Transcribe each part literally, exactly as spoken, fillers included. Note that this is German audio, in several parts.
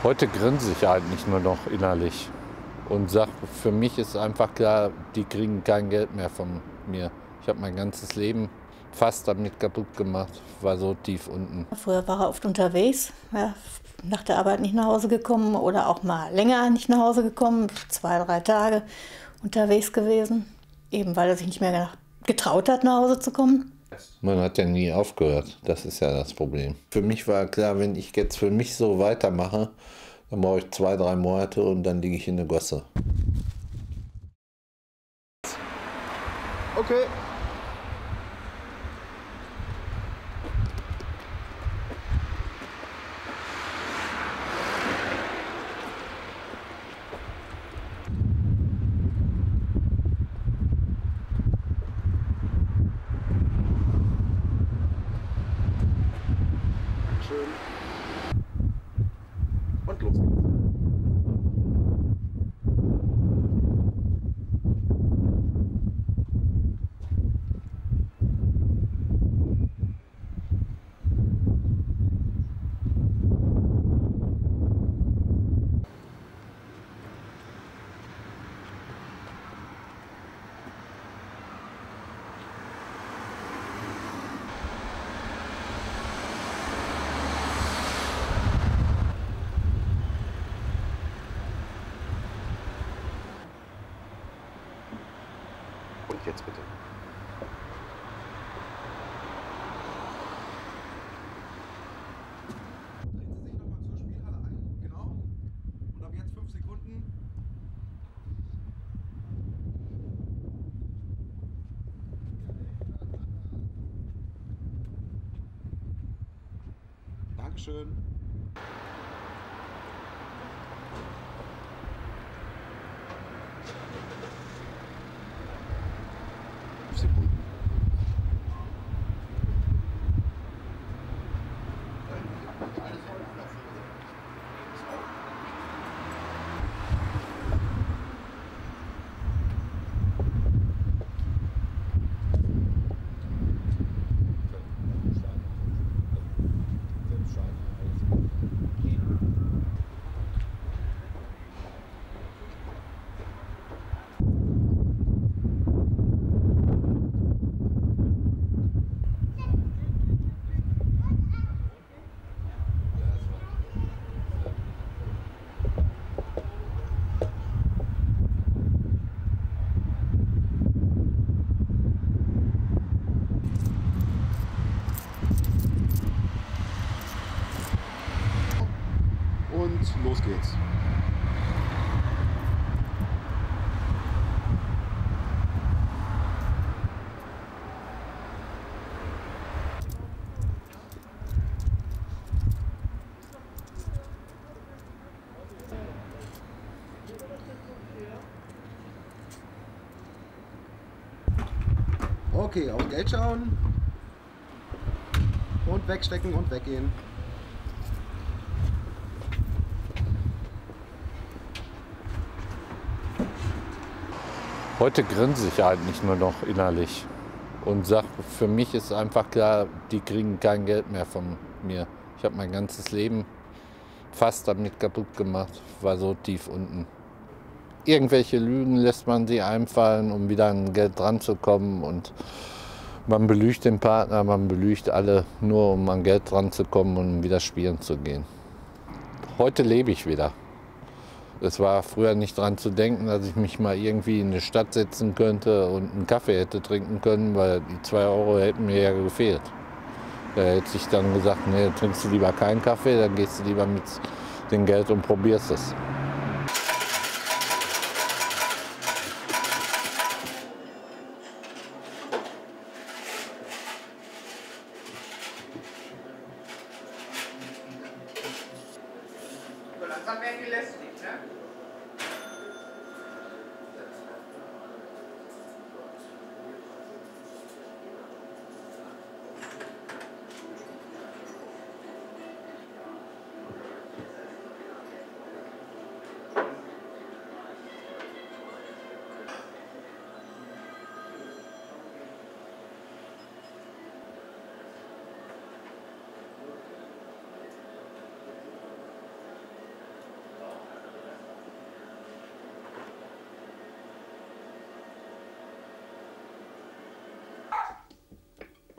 Heute grinse ich halt nicht nur noch innerlich und sage, für mich ist einfach klar, die kriegen kein Geld mehr von mir. Ich habe mein ganzes Leben fast damit kaputt gemacht, war so tief unten. Früher war er oft unterwegs, ja, nach der Arbeit nicht nach Hause gekommen oder auch mal länger nicht nach Hause gekommen, zwei, drei Tage unterwegs gewesen, eben weil er sich nicht mehr getraut hat, nach Hause zu kommen. Man hat ja nie aufgehört, das ist ja das Problem. Für mich war klar, wenn ich jetzt für mich so weitermache, dann brauche ich zwei, drei Monate und dann liege ich in der Gosse. Okay. Schön. Und los geht's. Und jetzt bitte. Drehen Sie sich nochmal zur Spielhalle ein. Genau. Und ab jetzt fünf Sekunden. Dankeschön. fünf Sekunden. Und los geht's. Okay, auf Geld schauen. Und wegstecken und weggehen. Heute grinse ich halt nicht nur noch innerlich und sage, für mich ist einfach klar, die kriegen kein Geld mehr von mir. Ich habe mein ganzes Leben fast damit kaputt gemacht, war so tief unten. Irgendwelche Lügen lässt man sie einfallen, um wieder an Geld dran zu kommen, und man belügt den Partner, man belügt alle, nur um an Geld dran zu kommen und um wieder spielen zu gehen. Heute lebe ich wieder. Es war früher nicht dran zu denken, dass ich mich mal irgendwie in eine Stadt setzen könnte und einen Kaffee hätte trinken können, weil die zwei Euro hätten mir ja gefehlt. Da hätte ich dann gesagt, nee, trinkst du lieber keinen Kaffee, dann gehst du lieber mit dem Geld und probierst es. So langsam werden die lästig, ne?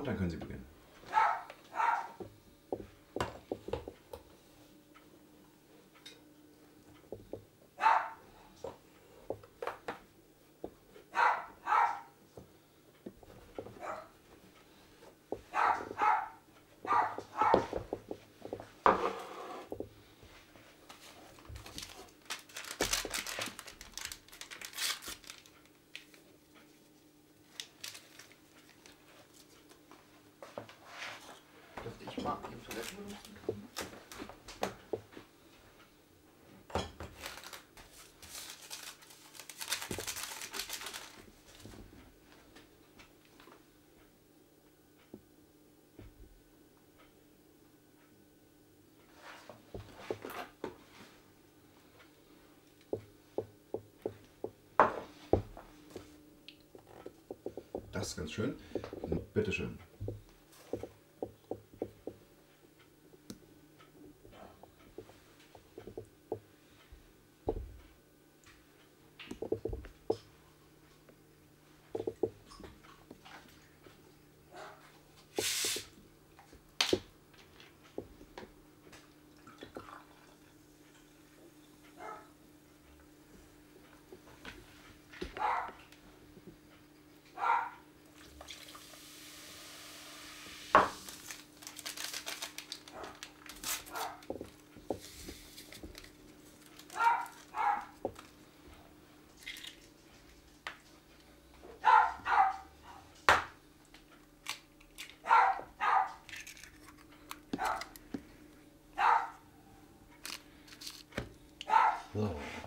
Und dann können Sie beginnen. Dürfte ich mal die Toilette benutzen? Das ist ganz schön. Bitte schön. So.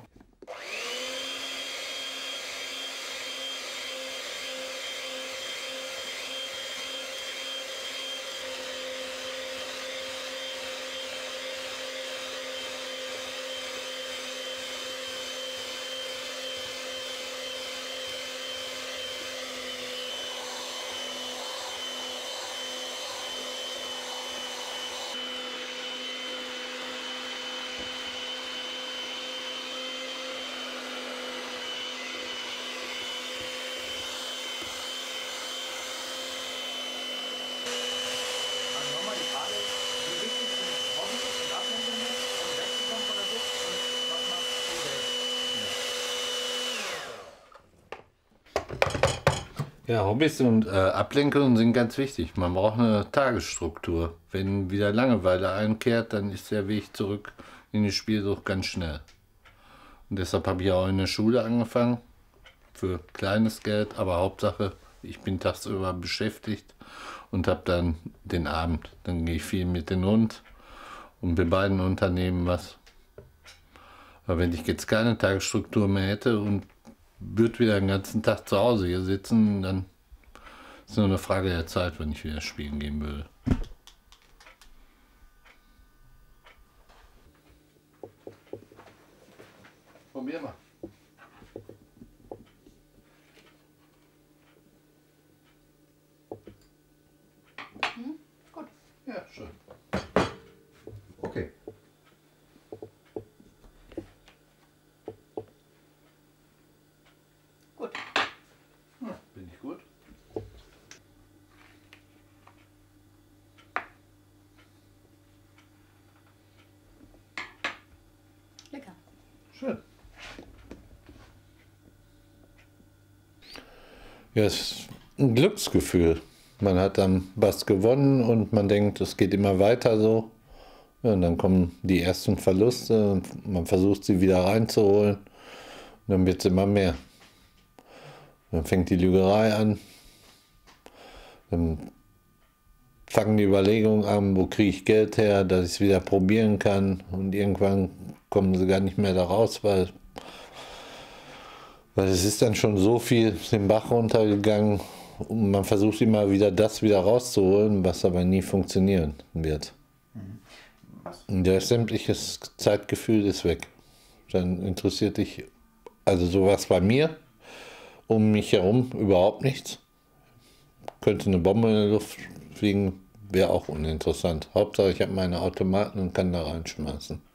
Ja, Hobbys und äh, Ablenkungen sind ganz wichtig. Man braucht eine Tagesstruktur. Wenn wieder Langeweile einkehrt, dann ist der Weg zurück in die Spielsucht ganz schnell. Und deshalb habe ich auch in der Schule angefangen, für kleines Geld, aber Hauptsache, ich bin tagsüber beschäftigt und habe dann den Abend. Dann gehe ich viel mit dem Hund und bei beiden Unternehmen was. Aber wenn ich jetzt keine Tagesstruktur mehr hätte und würde wieder den ganzen Tag zu Hause hier sitzen, dann ist es nur eine Frage der Zeit, wenn ich wieder spielen gehen würde. Probier mal. Hm? Gut. Ja, schön. Okay. Gut. Ja, bin ich gut? Lecker. Schön. Ja, es ist ein Glücksgefühl. Man hat dann was gewonnen und man denkt, es geht immer weiter so. Ja, und dann kommen die ersten Verluste und man versucht sie wieder reinzuholen. Und dann wird es immer mehr. Dann fängt die Lügerei an. Dann fangen die Überlegungen an, wo kriege ich Geld her, dass ich es wieder probieren kann. Und irgendwann kommen sie gar nicht mehr da raus, weil, weil es ist dann schon so viel den Bach runtergegangen. Und man versucht immer wieder das wieder rauszuholen, was aber nie funktionieren wird. Und das sämtliche Zeitgefühl ist weg. Dann interessiert dich also sowas bei mir, um mich herum überhaupt nichts. Könnte eine Bombe in der Luft fliegen, wäre auch uninteressant. Hauptsache ich habe meine Automaten und kann da reinschmeißen.